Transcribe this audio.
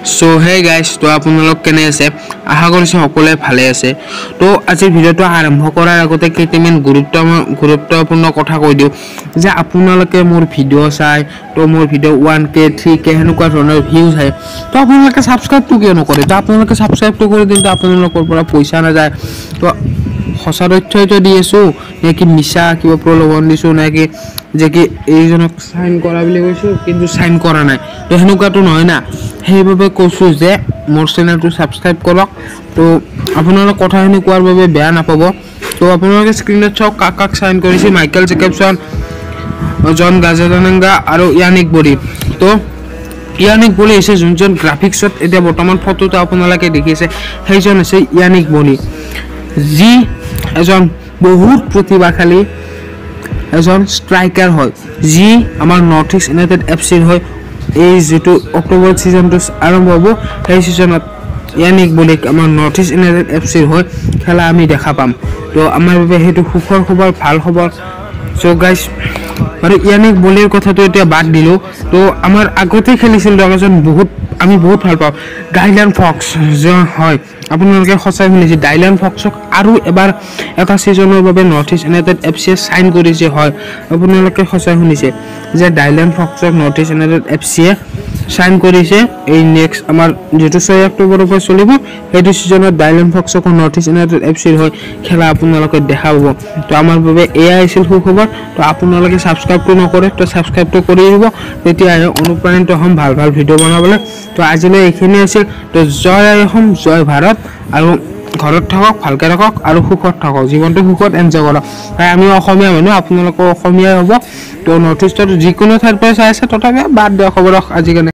So hey guys, to আপোনালোক কেনে আছে আশা কৰিছো সকলোৱে ভালে আছে তো আজিৰ ভিডিওটো আৰম্ভ কৰাৰ আগতে কেইটামান গুৰুত্বপূৰ্ণ কথা কৈ দিও যে আপোনালোকে মোৰ ভিডিও চাই তো মোৰ ভিডিও 1k 3k হেনুকা ধৰণৰ ভিউজ হয় তো আপোনালোকে সাবস্ক্ৰাইব তো কিয় নকৰে তো আপোনালোকে সাবস্ক্ৰাইব তো কৰি দিলে আপোনালোকৰ পৰা পইচা না যায় তো হসা তথ্যটো দি আছো নেকি মিছা কিবা প্ৰলোভন দিছো নেকি যে কি এইজনক সাইন কৰা বুলি কৈছো কিন্তু সাইন কৰা নাই তো হেনুকাটো নহয় না সেইভাবে কৈছো যে মোৰ চেনেলটো সাবস্ক্ৰাইব কৰক তো আপোনালোকৰ কথাখিনি কোৱাৰ বাবে বেয়া নাপাব তো আপোনালোকে স্ক্ৰিনত চাওক কাক সাইন কৰিছে মাইকেল জেকবসন জন গাজাদানাঙ্গা আৰু ইয়ানিক বলি তো ইয়ানিক বলি আছে যোনজন গ্ৰাফিক্সত এতিয়া বৰ্তমান ফটোটো আপোনালোকে দেখিছে সেইজন আছে ইয়ানিক বলি যি এজন বহুত প্ৰতিভাশালী এজন স্ট্ৰাইকাৰ হয় যি আমাৰ নৰ্থ ইষ্ট ইউনাইটেড এফসিৰ হয় এই যেটো অক্টোবৰ সিজনটো আৰম্ভ হ'ব সেই সিজনত ইয়ানিক বলি আমাৰ নৰ্থ ইষ্ট ইউনাইটেড এফসিৰ হয় খেলা আমি দেখা পাম তো আমাৰ বাবে হেতু সুখৰ খবৰ ভাল খবৰ সো গাইস আৰু ইয়ানিক বলিৰ কথাটো এতিয়া বাদ দিলো তো আমাৰ আগতে খেলিছিল এজন বহুত আমি বহুত ভাল পাওঁ ডাইলান ফক্স যে হয় আপোনালোকে খচাই শুনিছে ডাইলান ফক্সক আৰু এবাৰ এটা সিজনৰ বাবে north east united FC sign কৰিছে হয় আপোনালোকে খচাই শুনিছে যে ডাইলান ফক্সক north east united FC sign কৰিছে এই নেক্সট আমাৰ যেটো 6 অক্টোবৰৰ পৰা চলিব সেইটো সিজনত ডাইলান ফক্সক নৰ্থ ইষ্ট ইউনাইটেড এফসিৰ হয় খেলা আপোনালোকে দেখা পাব তো আমাৰ বাবে এয়া আছিল সুখবৰ তো আপোনালোকে সাবস্ক্ৰাইব তো নকৰে তো সাবস্ক্ৰাইব তো কৰি দিব তেতিয়া অনুপ্ৰাণিত হ'ম ভাল ভাল ভিডিও বনাবলৈ তো আজিলৈ এইখিনি আছিল তো জয় অসম জয় ভাৰত আৰু ঘৰত থাকক ভালকে থাকক আৰু সুখত থাকক জীৱনটো সুখত এনজয় কৰক তাই আমি অসমীয়া মানুহ আপোনালোকৰ অসমীয়া হ'ব তো নৰ্থ ইষ্টৰ যিকোনো ঠাইৰ পৰা চাই আছে তথাপি বাদ দিয়ক খবৰ আজি